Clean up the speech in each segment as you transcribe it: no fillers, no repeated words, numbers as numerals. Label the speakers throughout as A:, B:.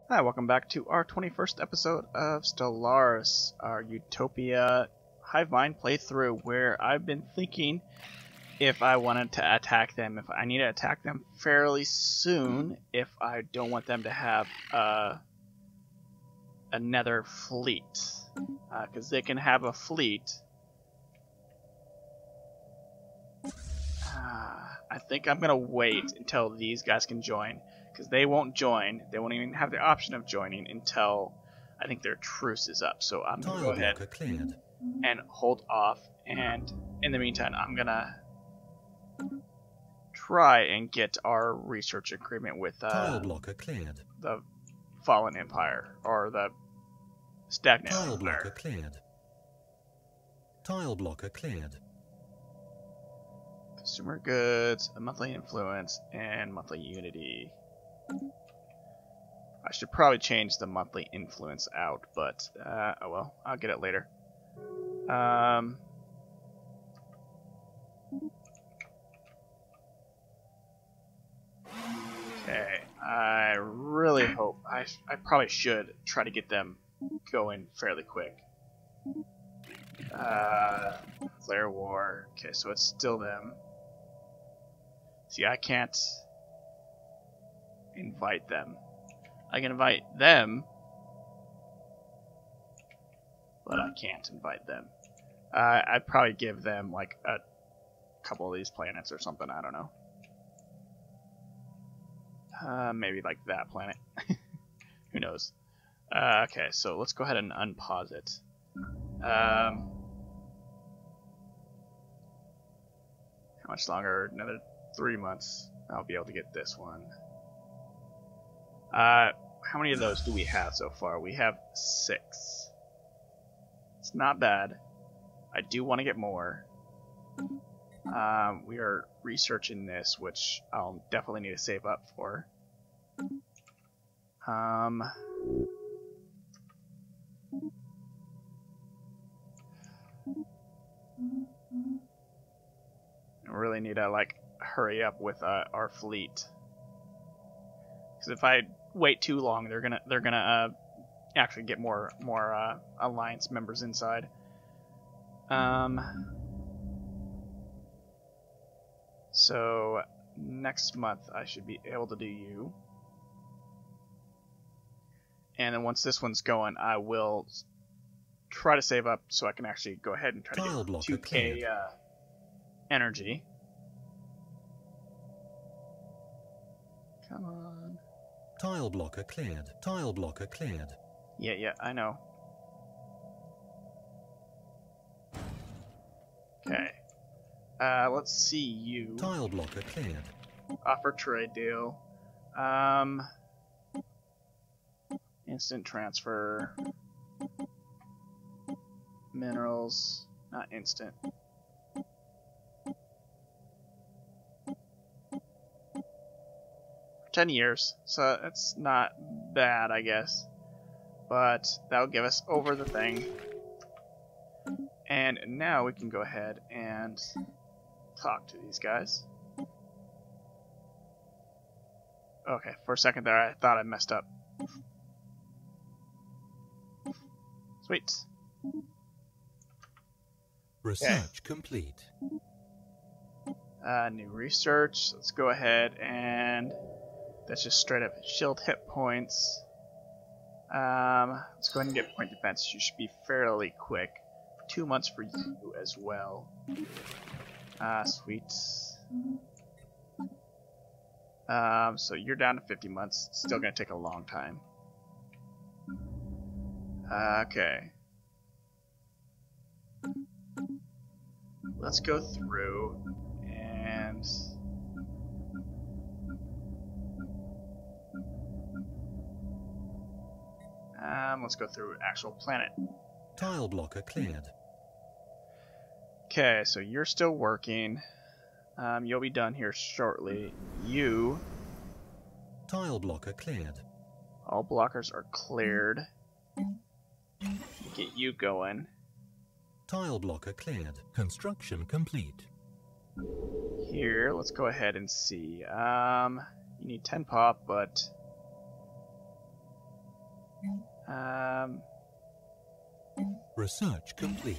A: Hi, welcome back to our 21st episode of Stellaris, our Utopia Hive Mind playthrough, where I've been thinking if I wanted to attack them, if I need to attack them fairly soon, if I don't want them to have another fleet, because they can have a fleet. I think I'm gonna wait until these guys can join, because they won't join. They won't even have the option of joining until I think their truce is up. So I'm gonna go ahead and hold off. And in the meantime, I'm gonna try and get our research agreement with the Fallen Empire or the Stagnant
B: Tile
A: Empire.
B: blocker cleared. Tile blocker cleared.
A: Consumer goods, a monthly influence, and monthly unity. I should probably change the monthly influence out, but oh well, I'll get it later. Okay, I really hope I probably should try to get them going fairly quick. Flare War. Okay, so it's still them. See, I can't invite them. I can invite them, but I can't invite them. I'd probably give them like a couple of these planets or something. I don't know. Maybe like that planet. Who knows? Okay, so let's go ahead and unpause it. How much longer? Another 3 months. I'll be able to get this one. How many of those do we have so far? We have 6. It's not bad. I do want to get more. We are researching this, which I'll definitely need to save up for. I really need to like hurry up with our fleet, because if I wait too long, they're gonna actually get more alliance members inside. So next month I should be able to do you, and then once this one's going, I will try to save up so I can actually go ahead and try to get 2K energy. Come on.
B: Tile blocker cleared. Tile blocker cleared.
A: Yeah, I know. Okay. Let's see you.
B: Tile blocker cleared.
A: Offer trade deal. Instant transfer. Minerals. Not instant. For 10 years. So that's not bad, I guess. But that'll give us over the thing. And now we can go ahead and talk to these guys. Okay, for a second there I thought I messed up. Sweet.
B: Research complete.
A: New research. Let's go ahead and that's just straight up shield hit points. Let's go ahead and get point defense. You should be fairly quick. 2 months for you as well. Sweet. So you're down to 50 months. It's still gonna take a long time. Okay. Let's go through and let's go through actual planet.
B: Tile blocker cleared.
A: Okay, so you're still working. You'll be done here shortly. You.
B: Tile blocker cleared.
A: All blockers are cleared. Get you going.
B: Tile blocker cleared. Construction complete.
A: Here, let's go ahead and see. You need 10 pop, but
B: Research complete.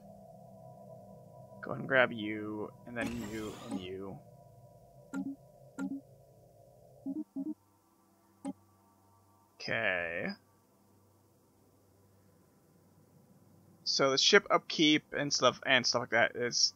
A: Go ahead and grab you, and then you, and you. Okay. So the ship upkeep and stuff like that is...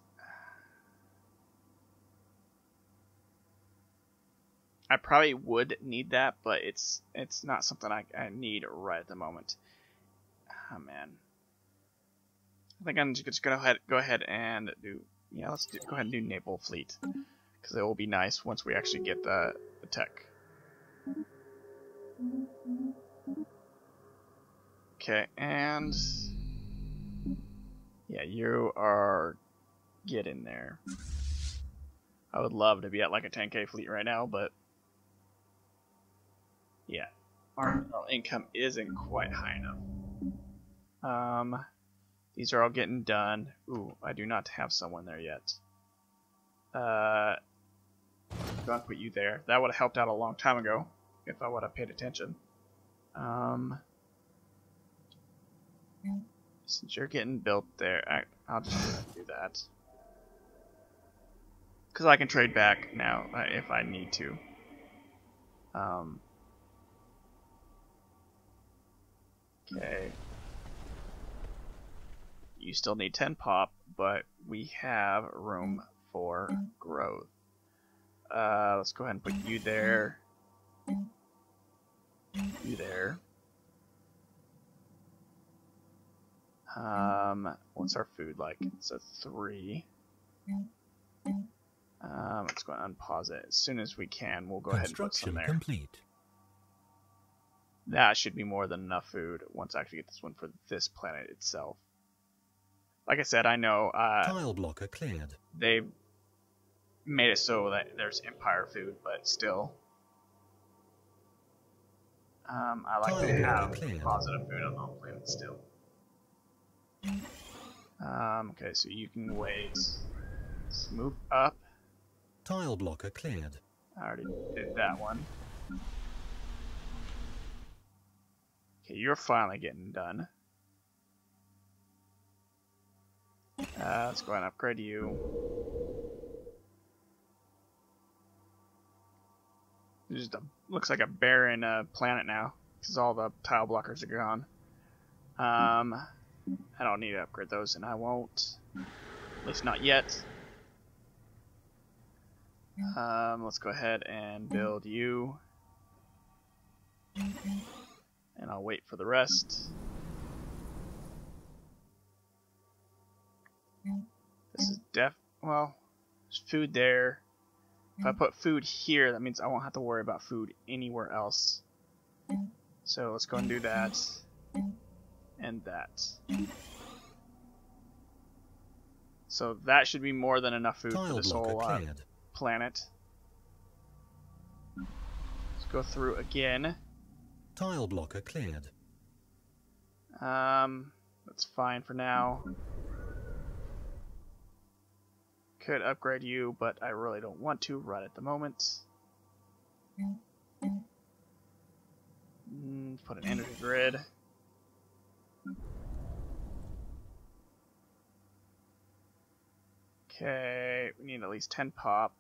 A: I probably would need that, but it's not something I need right at the moment. Oh man. I think I'm just gonna go ahead and do... Yeah, go ahead and do naval fleet. Because it will be nice once we actually get the tech. Okay, and... Yeah, you are getting there. I would love to be at like a 10k fleet right now, but... Yeah, our income isn't quite high enough. These are all getting done. Ooh, I do not have someone there yet. Don't put you there. That would have helped out a long time ago if I would have paid attention. Since you're getting built there, I'll just do that. Because I can trade back now if I need to. Okay. You still need 10 pop, but we have room for growth. Let's go ahead and put you there. You there. What's our food like? It's a 3. Let's go ahead and unpause it. As soon as we can, we'll go ahead and put some there.
B: Complete.
A: That should be more than enough food once I actually get this one for this planet itself. Like I said, I know
B: Tile blocker cleared.
A: They made it so that there's Empire food, but still. I like to have positive food on the home planet still. Okay, so you can wait. Let's move up.
B: Tile blocker cleared.
A: I already did that one. Okay, you're finally getting done. Let's go ahead and upgrade you. There's just looks like a barren planet now, because all the tile blockers are gone. I don't need to upgrade those, and I won't. At least not yet. Let's go ahead and build you. And I'll wait for the rest. This is well, there's food there. If I put food here, that means I won't have to worry about food anywhere else. So let's go and do that. And that. So that should be more than enough food for this whole planet. Let's go through again.
B: Tile blocker cleared.
A: That's fine for now. Could upgrade you, but I really don't want to right at the moment. Put an energy grid. Okay, we need at least 10 pop.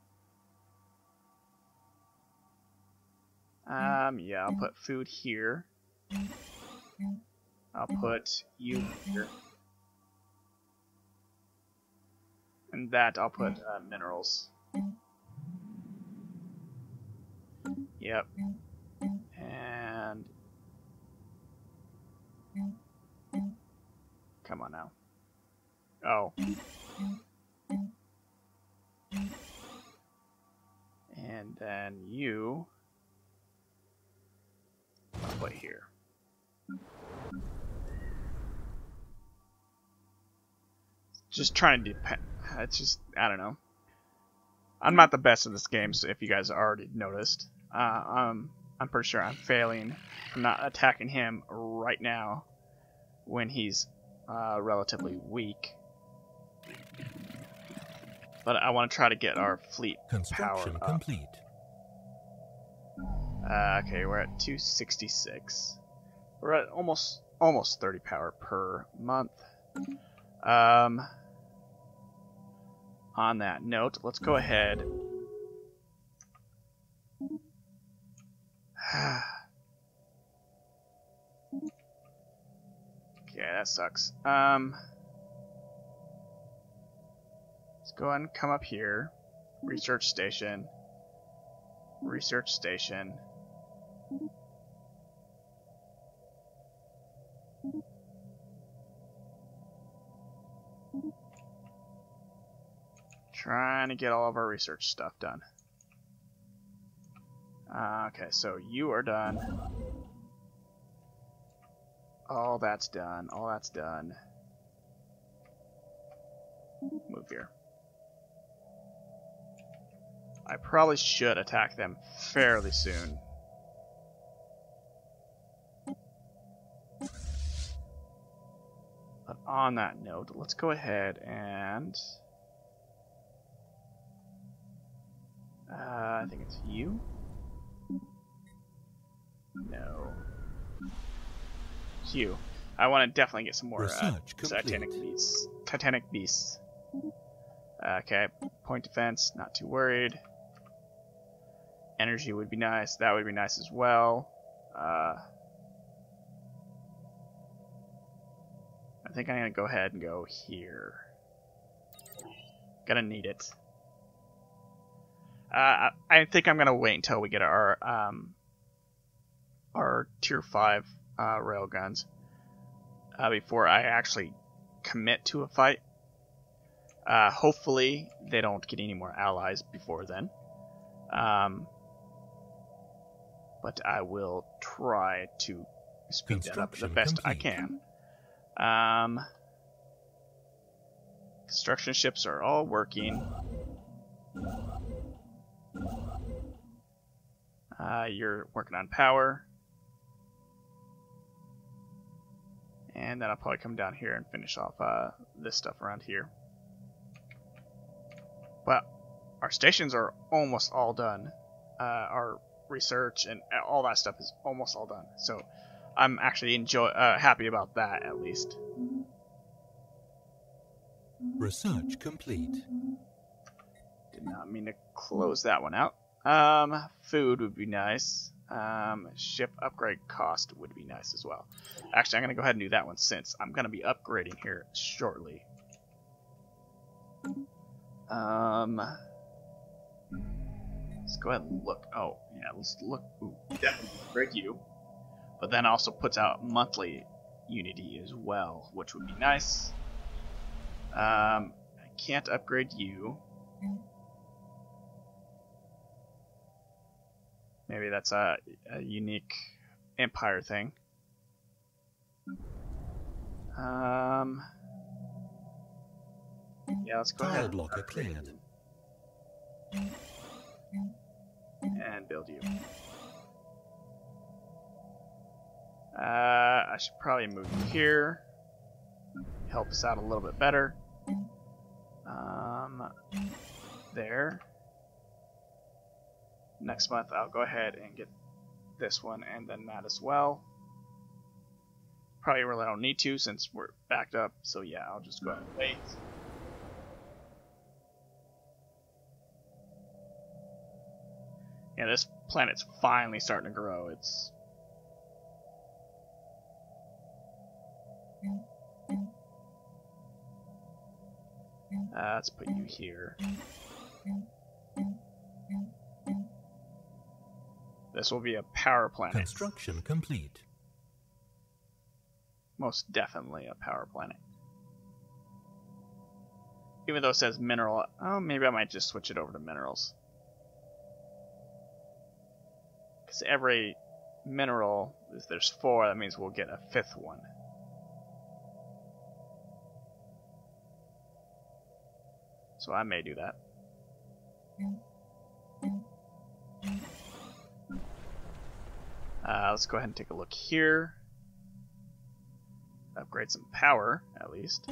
A: Yeah, I'll put food here. I'll put you here. And that I'll put minerals. Yep. And come on now. Oh. And then you I'll put here. Just trying to depend. It's just, I don't know. I'm not the best at this game, so if you guys already noticed. I'm pretty sure I'm failing from not attacking him right now when he's relatively weak. But I want to try to get our fleet power up.
B: Complete.
A: Okay, we're at 266. We're at almost 30 power per month. On that note, let's go ahead. Okay, that sucks. Let's go ahead and come up here. Research station. Research station. Trying to get all of our research stuff done. Okay, so you are done. All that's done. All that's done. Move here. I probably should attack them fairly soon. But on that note, let's go ahead and... I think it's you? No. It's you. I want to definitely get some more Titanic beasts. Okay, point defense, not too worried. Energy would be nice. That would be nice as well. I think I'm going to go ahead and go here. Gonna need it. I think I'm gonna wait until we get our tier 5 railguns before I actually commit to a fight. Hopefully they don't get any more allies before then. But I will try to speed that up the best I can. Construction ships are all working. You're working on power. And then I'll probably come down here and finish off this stuff around here. Well, our stations are almost all done. Our research and all that stuff is almost all done. So I'm actually happy about that, at least.
B: Research complete.
A: Did not mean to close that one out. Food would be nice. Ship upgrade cost would be nice as well. Actually, I'm going to go ahead and do that one since I'm going to be upgrading here shortly. Let's go ahead and look. Oh, yeah, let's look. Ooh, definitely upgrade you. But then also puts out monthly Unity as well, which would be nice. I can't upgrade you. Maybe that's a unique Empire thing. Yeah, let's go ahead.
B: Tile blocker cleared.
A: And build you. I should probably move you here. Help us out a little bit better. There. Next month I'll go ahead and get this one and then that as well. Probably really don't need to since we're backed up, so yeah, I'll just go ahead and wait. Yeah, this planet's finally starting to grow. It's... let's put you here. This will be a power planet.
B: Construction complete.
A: Most definitely a power planet. Even though it says mineral, oh, maybe I might just switch it over to minerals. Because every mineral, if there's 4, that means we'll get a 5th one. So I may do that. Let's go ahead and take a look here. Upgrade some power, at least.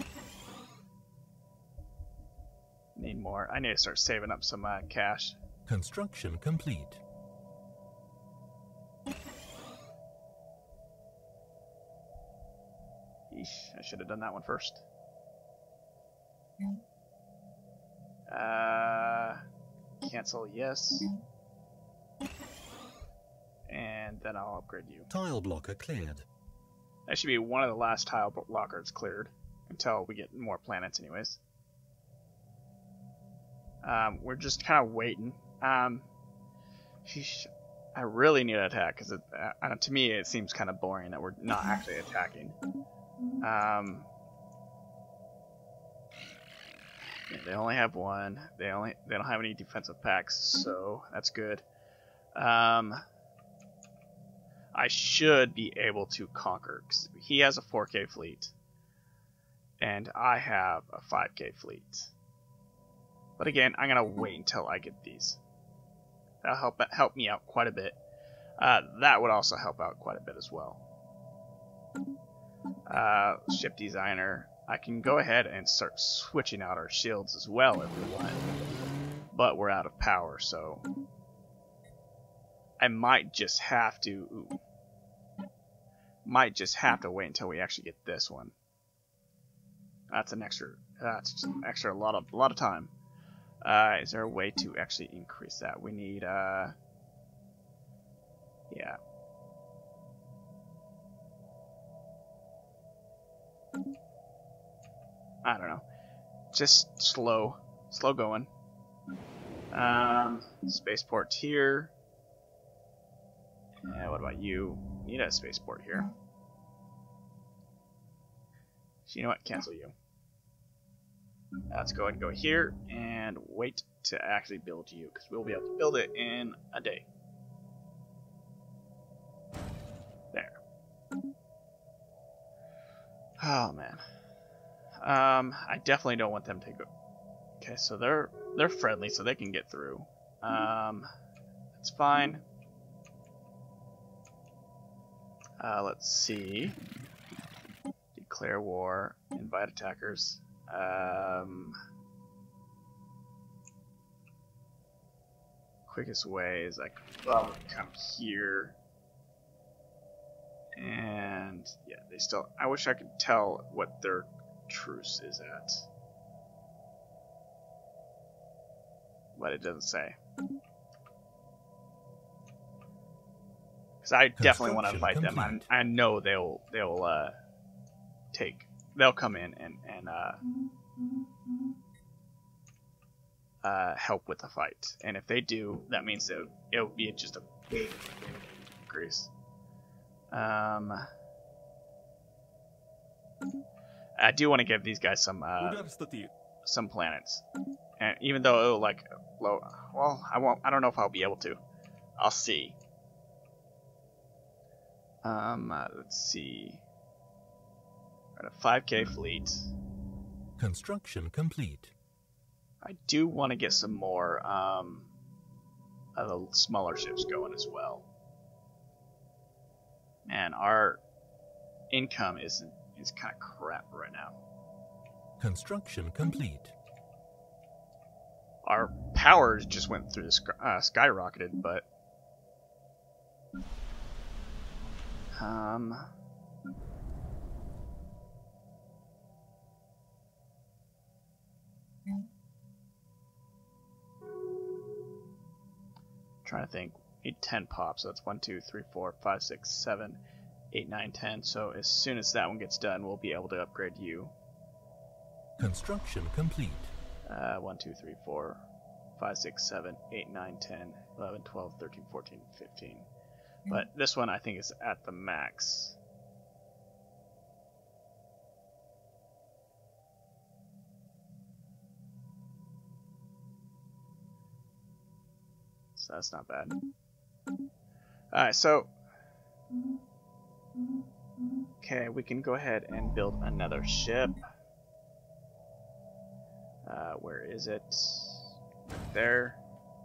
A: Need more. I need to start saving up some cash.
B: Construction complete.
A: Eesh, I should have done that one first. Cancel, yes. And then I'll upgrade you.
B: Tile blocker cleared.
A: That should be one of the last tile blockers cleared. Until we get more planets anyways. We're just kind of waiting. Sheesh, I really need to attack, because to me it seems kind of boring that we're not actually attacking. Yeah, they only have one. They don't have any defensive packs, so that's good. I should be able to conquer, because he has a 4K fleet, and I have a 5K fleet. But again, I'm gonna wait until I get these. That'll help me out quite a bit. That would also help out quite a bit as well. Ship designer. I can go ahead and start switching out our shields as well if we want. But we're out of power, so I might just have to wait until we actually get this one. That's just an extra lot of time. Is there a way to actually increase that? We need yeah. I don't know. Just slow going. Spaceport here. Yeah, what about you? Need a spaceport here. So you know what? Cancel you. Let's go ahead and go here and wait to actually build you, because we'll be able to build it in a day. There. Oh man. I definitely don't want them to go. Okay, so they're friendly, so they can get through. That's fine. Let's see. Declare war. Invite attackers. Quickest way is I could probably come here. And yeah, they still. I wish I could tell what their truce is at, but it doesn't say. Because I definitely want to fight them. I know they'll come in and help with the fight. And if they do, that means it'll be just a big increase. I do want to give these guys some planets, and even though it'll like low, well, I won't. I don't know if I'll be able to. I'll see. Let's see. Got a 5K fleet.
B: Construction complete.
A: I do want to get some more of the smaller ships going as well. Man, our income is kind of crap right now.
B: Construction complete.
A: Our powers just went through the skyrocketed, but trying to think. We need 10 pops, so that's 1, 2, 3, 4, 5, 6, 7, 8, 9, 10. So as soon as that one gets done, we'll be able to upgrade you.
B: Construction complete.
A: 1, 2, 3, 4, 5, 6, 7, 8, 9, 10, 11, 12, 13, 14, 15. But this one I think is at the max. So that's not bad. Alright, so okay, we can go ahead and build another ship. Where is it? Right there.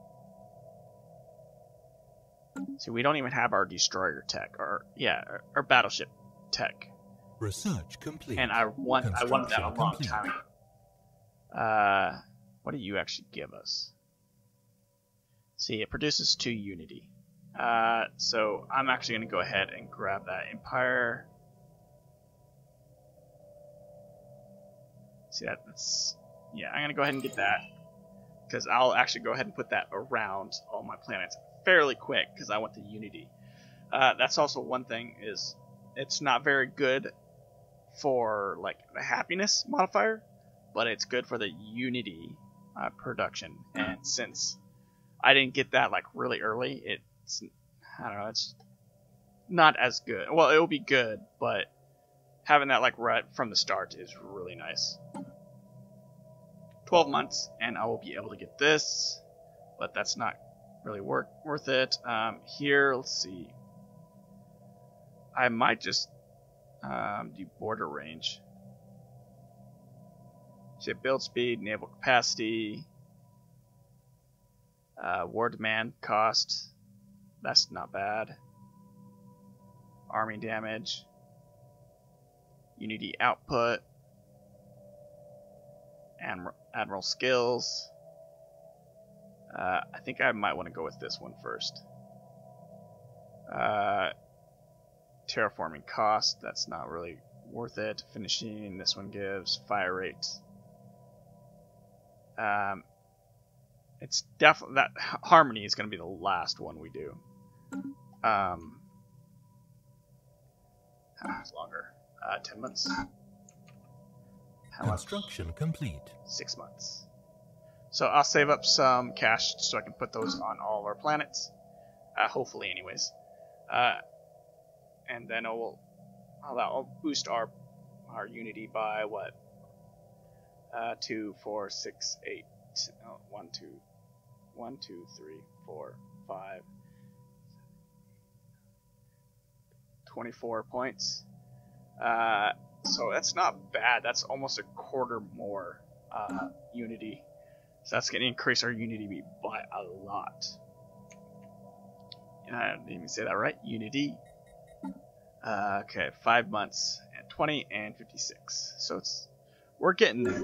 A: See, we don't even have our destroyer tech, or yeah, our battleship tech.
B: Research complete.
A: And I wanted that a long time ago. What do you actually give us? See, it produces 2 Unity. So I'm actually going to go ahead and grab that Empire. See that? That's yeah. I'm gonna go ahead and get that because I'll actually go ahead and put that around all my planets fairly quick because I want the unity. That's also one thing is it's not very good for like the happiness modifier, but it's good for the unity production. And since I didn't get that like really early, it's I don't know. It's not as good. Well, it will be good, but having that like right from the start is really nice. 12 months and I will be able to get this, but that's not really worth it. Here, let's see. I might just do border range. Ship build speed, naval capacity, war demand cost. That's not bad. Army damage. Unity output. Admiral skills. I think I might want to go with this one first. Terraforming cost, that's not really worth it. Finishing, this one gives fire rate. It's definitely that harmony is going to be the last one we do. How much longer? 10 months. How
B: Construction
A: much?
B: complete.
A: 6 months. So I'll save up some cash so I can put those on all of our planets. Hopefully, anyways. And then I'll boost our unity by what? 2, 4, 6, 8. 1, 2, 3, 4, 5. 24 points. So that's not bad. That's almost a quarter more unity. So that's going to increase our unity by a lot. I didn't even say that right. Unity. Okay, 5 months and 20 and 56. So we're getting there.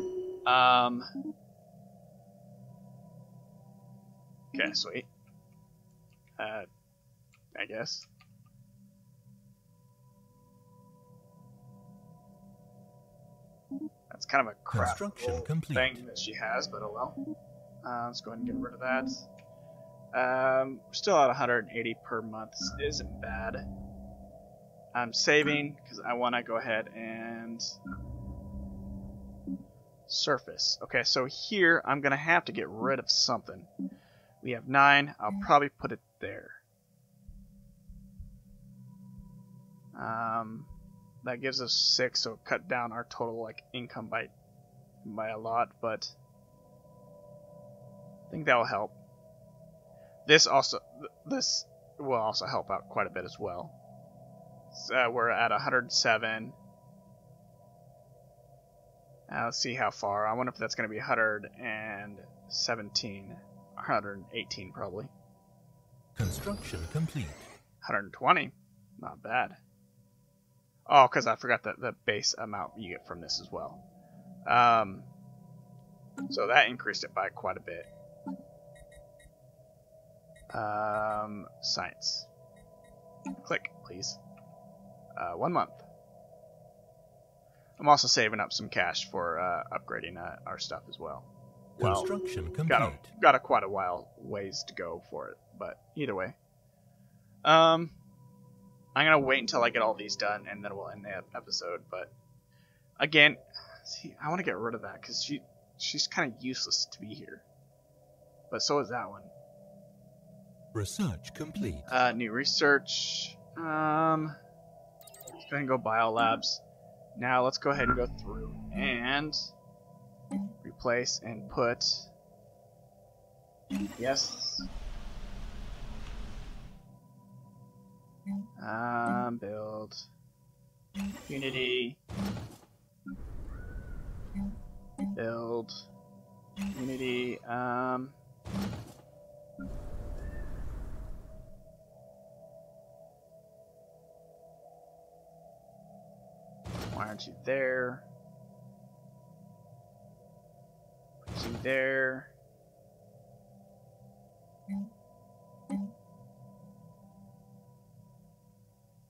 A: Okay, sweet. I guess. That's kind of a crap thing that she has, but oh well. Let's go ahead and get rid of that. We're still at 180 per month. This isn't bad. I'm saving because I want to go ahead and surface. Okay, so here I'm going to have to get rid of something. We have 9. I'll probably put it there. That gives us 6, so cut down our total like income by a lot, but I think that will help. This will also help out quite a bit as well. So we're at 107. Let's see how far. I wonder if that's going to be 117, 118 probably.
B: Construction complete.
A: 120, not bad. Oh, because I forgot the base amount you get from this as well. So that increased it by quite a bit. Science. Click, please. 1 month. I'm also saving up some cash for upgrading our stuff as well.
B: Construction complete.
A: Got quite a ways to go for it, but either way. I'm gonna wait until I get all these done, and then we'll end the episode. But again, see, I want to get rid of that because she's kind of useless to be here. But so is that one.
B: Research complete.
A: New research. Let's go ahead and go biolabs. Now let's go ahead and go through and replace and put. Yes. Build Unity. Build Unity. Why aren't you there? Put you there.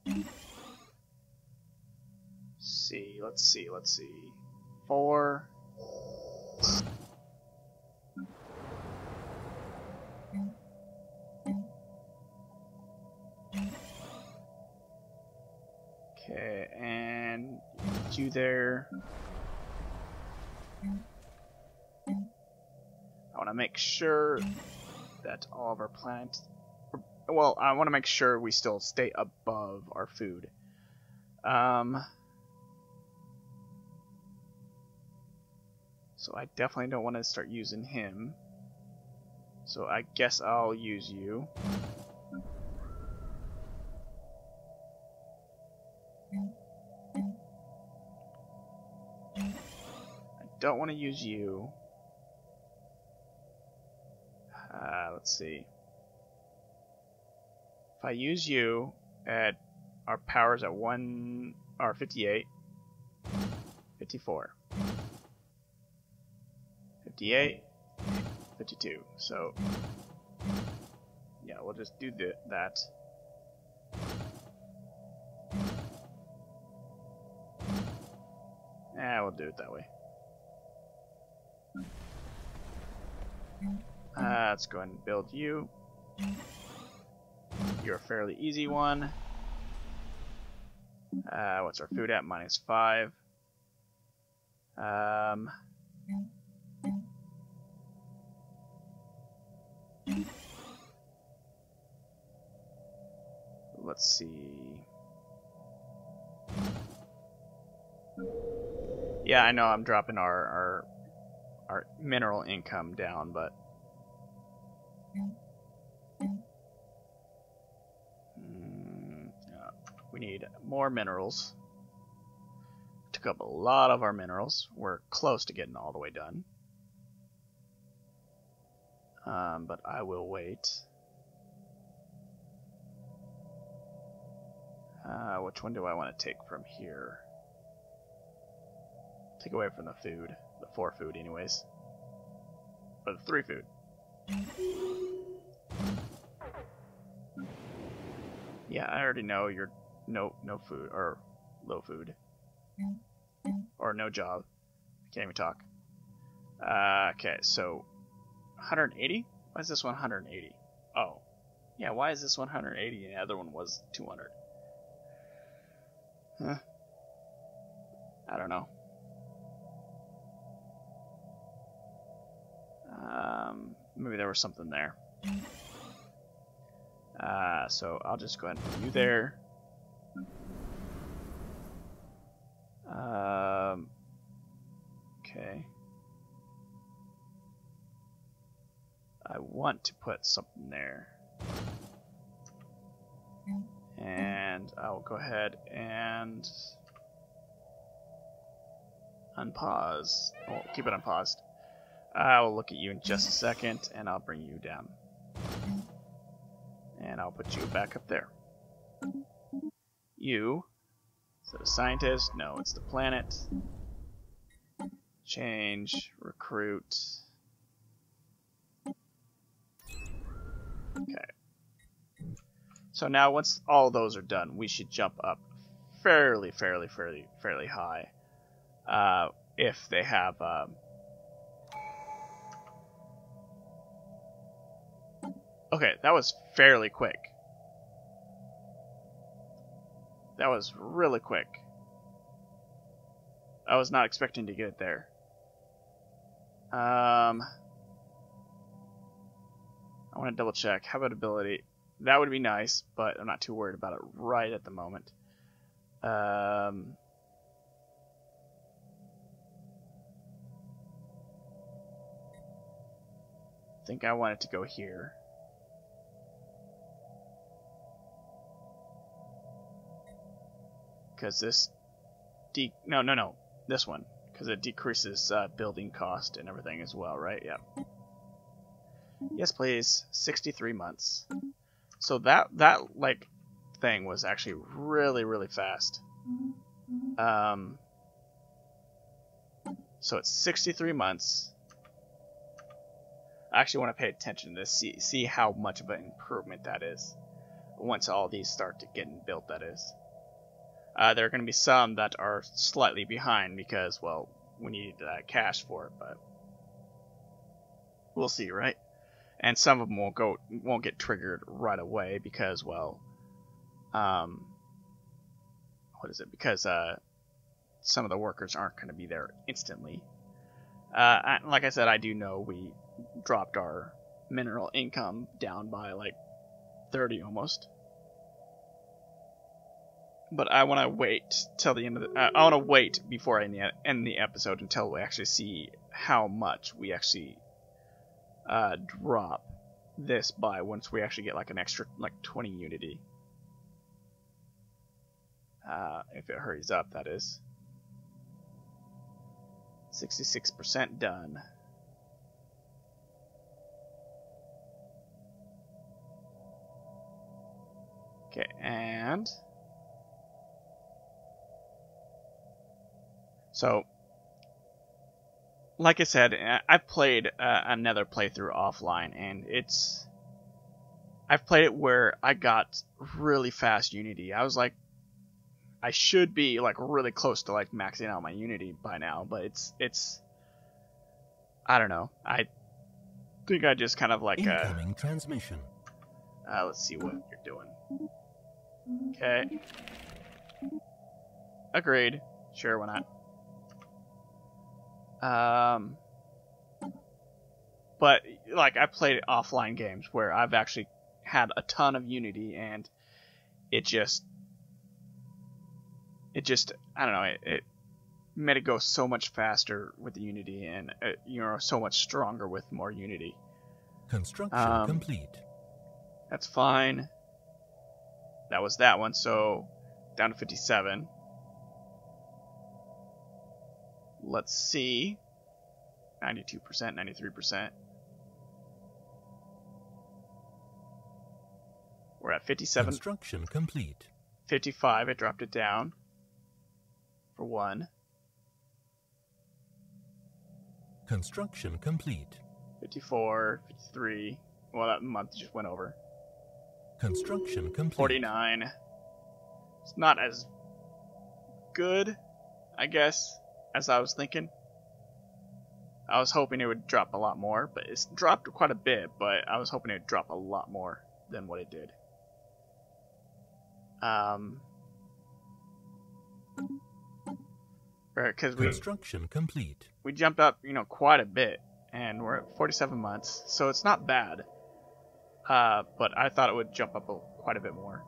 A: Let's see. 4, Okay, and you there. I want to make sure that all of our planets... Well, I want to make sure we still stay above our food. So I definitely don't want to start using him. So I guess I'll use you. I don't want to use you. Let's see. If I use you at our power's at 58, 54, 58, 52. So yeah, we'll just do that. We'll do it that way. Let's go ahead and build you. You're a fairly easy one. What's our food at? -5. Let's see. Yeah, I know I'm dropping our mineral income down, but we need more minerals. Took up a lot of our minerals. We're close to getting all the way done. But I will wait. Which one do I want to take from here? Take away from the food. The 4 food anyways. Or the 3 food. Yeah, I already know you're no food, or low food. Or no job. Can't even talk. Okay, so 180? Why is this one 180? Oh. Yeah, why is this 180 and the other one was 200? Huh. I don't know. Maybe there was something there. So I'll just go ahead and put you there. Okay. I want to put something there. And I'll go ahead and unpause. Well, keep it unpaused. I'll look at you in just a second, and I'll bring you down. And I'll put you back up there. You. So the scientist. No, it's the planet. Change. Recruit. Okay. So now once all those are done, we should jump up fairly high. If they have... Okay, that was fairly quick. That was really quick. I was not expecting to get it there. I want to double check. Habitability. That would be nice, but I'm not too worried about it right at the moment. I think I want it to go here. Because this... No. This one. Because it decreases building cost and everything as well, right? Yeah. Yes, please. 63 months. So that like thing was actually really fast. So it's 63 months. I actually want to pay attention to this, see how much of an improvement that is. Once all these start to getting built, that is. There are going to be some that are slightly behind because, well, we need cash for it, but we'll see, right? And some of them won't get triggered right away because, well, what is it? Because some of the workers aren't going to be there instantly. Like I said, I do know we dropped our mineral income down by like 30 almost. But I want to wait till the end of the. I want to wait before I end the episode until we actually see how much we actually drop this by once we actually get like an extra like 20 unity. If it hurries up, that is. 66% done. Okay, and so, like I said, I played another playthrough offline, and I've played it where I got really fast Unity. I was like, I should be like really close to like maxing out my Unity by now, but it's I don't know. I think I just kind of like
B: incoming transmission.
A: Let's see what you're doing. Okay. Agreed. Sure, why not? But like I played offline games where I've actually had a ton of Unity, and it just I don't know, it made it go so much faster with the Unity, and so much stronger with more Unity.
B: Construction complete.
A: That's fine. That was that one, so down to 57. Let's see. 92%, 93%. We're at 57.
B: Construction complete.
A: 55, it dropped it down. For 1.
B: Construction complete.
A: 54, 53. Well, that month just went over.
B: Construction complete.
A: 49. It's not as good, I guess, as I was thinking. I was hoping it would drop a lot more, but it's dropped quite a bit, but I was hoping it would drop a lot more than what it did. Because
B: construction complete.
A: We jumped up, quite a bit, and we're at 47 months, so it's not bad. But I thought it would jump up quite a bit more.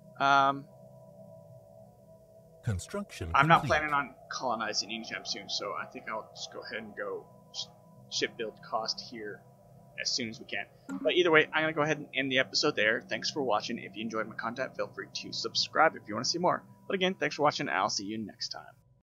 B: Construction
A: I'm not
B: complete.
A: planning on colonizing anytime soon, so I think I'll just go ahead and go ship build cost here as soon as we can. But either way, I'm going to go ahead and end the episode there. Thanks for watching. If you enjoyed my content, feel free to subscribe if you want to see more. But again, thanks for watching, and I'll see you next time.